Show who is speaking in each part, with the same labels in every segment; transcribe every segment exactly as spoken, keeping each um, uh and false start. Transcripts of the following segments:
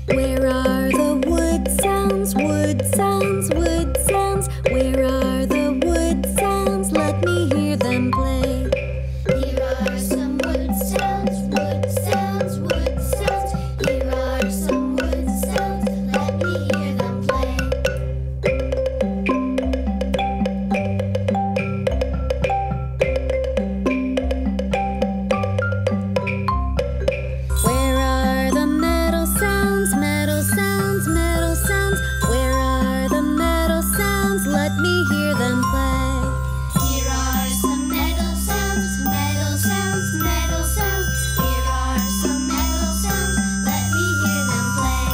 Speaker 1: Where are the wood sounds, wood sounds, wood sounds? Where are the wood sounds? Let me hear them play. Here are some wood sounds, wood sounds, wood sounds. Here are some wood sounds. Let me hear them play. Where are the metal sounds, metal sounds, metal sounds? Where are the metal sounds? Let me hear them play. Here are some metal sounds, metal sounds, metal sounds. Here are some metal sounds. Let me hear them play.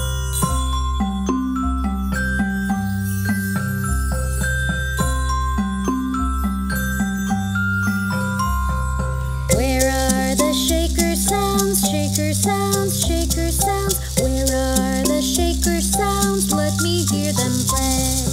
Speaker 1: Where are the shaker sounds, shaker sounds, shaker sounds? Where are the shaker sounds? Let me hear them play.